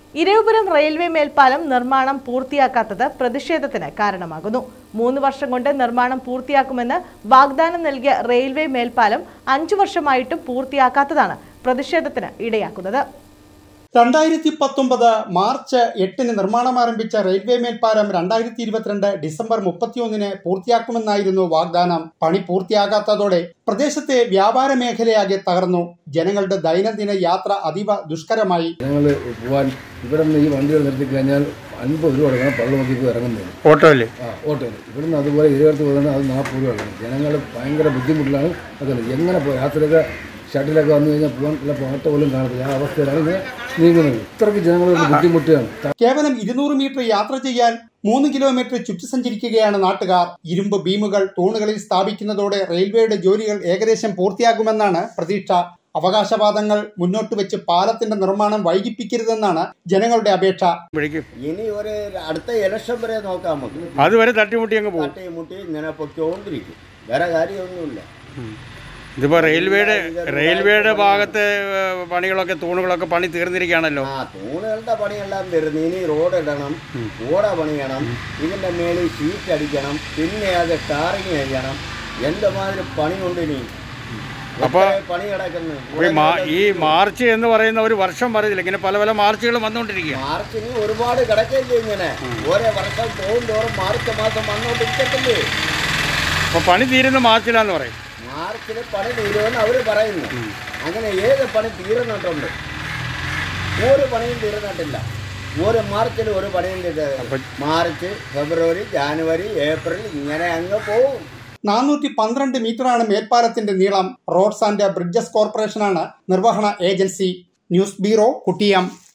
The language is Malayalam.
ഇരവിപുരം റെയിൽവേ മേൽപ്പാലം നിർമ്മാണം പൂർത്തിയാക്കാത്തത് പ്രതിഷേധത്തിന് കാരണമാകുന്നു. 3 വർഷം കൊണ്ട് നിർമ്മാണം പൂർത്തിയാക്കുമെന്ന് വാഗ്ദാനം നൽകിയ റെയിൽവേ മേൽപ്പാലം 5 വർഷമായിട്ടും പൂർത്തിയാക്കാത്തതാണ് പ്രതിഷേധത്തിന് ഇടയാക്കുന്നത്. 2019 മാർച്ച് 8 നിർമ്മാണം ആരംഭിച്ച റെയിൽവേ മേൽപ്പാലം 2022 ഡിസംബർ 31 പൂർത്തിയാക്കുമെന്നായിരുന്നു വാഗ്ദാനം. പണി പൂർത്തിയാകാത്തതോടെ പ്രദേശത്തെ വ്യാപാര മേഖലയാകെ തകർന്നു. ജനങ്ങളുടെ ദൈനംദിന യാത്ര അതീവ ദുഷ്കരമായി. ഇവിടെ നിന്ന് ഈ വണ്ടികൾ നിർത്തി കഴിഞ്ഞാൽ 50 രൂപ കൊടുക്കണം. പള്ളുമൊക്കെ ഇറങ്ങുന്നത് ഓട്ടോയിൽ ഇവിടുന്ന് അതുപോലെ ഇരുപത്തി പോകുന്നത് അത് 40 രൂപ കൊടുക്കണം. ജനങ്ങൾ ഭയങ്കര ബുദ്ധിമുട്ടിലാണ്. അതല്ല എങ്ങനെ യാത്രയൊക്കെ ഷട്ടിലൊക്കെ വന്നു കഴിഞ്ഞാൽ പോകാൻ ഓട്ടോ പോലും കാണത്തില്ല. ആ അവസ്ഥയിലാണ് ഇത് നീങ്ങുന്നത്. ഇത്രയ്ക്ക് ജനങ്ങളുടെ ബുദ്ധിമുട്ടാണ്. കേവലം 200 മീറ്റർ യാത്ര ചെയ്യാൻ 3 കിലോമീറ്റർ ചുറ്റി സഞ്ചരിക്കുകയാണ് നാട്ടുകാർ. ഇരുമ്പ് ബീമുകൾ തൂണുകളിൽ സ്ഥാപിക്കുന്നതോടെ റെയിൽവേയുടെ ജോലികൾ ഏകദേശം പൂർത്തിയാകുമെന്നാണ് പ്രതീക്ഷ. അവകാശവാദങ്ങൾ മുന്നോട്ട് വെച്ച് പാലത്തിന്റെ നിർമ്മാണം വൈകിപ്പിക്കരുതെന്നാണ് ജനങ്ങളുടെ അപേക്ഷ. ഇനി ഒരു അടുത്ത ഇലക്ഷൻ വരെ നോക്കാം. അതുവരെ തട്ടിമുട്ടി ഇങ്ങനെ പൊക്കോണ്ടിരിക്കും. വേറെ കാര്യമൊന്നുമില്ല. ഇതിപ്പോ റെയിൽവേയുടെ ഭാഗത്ത് പണികളൊക്കെ തൂണുകളൊക്കെ പണി തീർന്നിരിക്കുകയാണല്ലോ. തൂണുകളുടെ പണിയെല്ലാം തീർന്നു. ഇനി റോഡ് ഇടണം, ഓട പണിയണം, ഇതിന്റെ മേളിൽ ഷീറ്റ് അടിക്കണം, പിന്നെ അത് ടാറിങ് ചെയ്യണം. എന്തുമാതിരി പണി കൊണ്ട് ഇനി അപ്പൊ പണി കിടക്കുന്നു. ഈ മാർച്ച് എന്ന് പറയുന്ന ഒരു വർഷം പറയുന്നില്ല, ഇങ്ങനെ പല പല മാർച്ചുകൾ വന്നുകൊണ്ടിരിക്കുക. മാർച്ചിന് ഒരുപാട് കിടക്കില്ലേ. ഇങ്ങനെ ഓരോ വർഷം തോറും മാർച്ച് മാസം വന്നുകൊണ്ടിരിക്കത്തില്ലേ. അപ്പൊ പണി തീരുന്ന മാർച്ചിലാന്ന് പറയും. മാർച്ചിൽ പണി തീരുമെന്ന് അവർ പറയുന്നു. അങ്ങനെ ഏത് പണി തീർന്നിട്ടുണ്ട്? ഒരു പണിയും തീർന്നിട്ടില്ല. ഒരു മാർച്ചിൽ ഒരു പണിയും തീർന്നില്ല. മാർച്ച്, ഫെബ്രുവരി, ജാനുവരി, ഏപ്രിൽ ഇങ്ങനെ അങ്ങ് പോകും. 412 മീറ്ററാണ് മേൽപ്പാലത്തിന്റെ നീളം. റോഡ്സ് ആൻഡ് ബ്രിഡ്ജസ് കോർപ്പറേഷനാണ് നിർവഹണ ഏജൻസി. News bureau, കുട്ടിയം.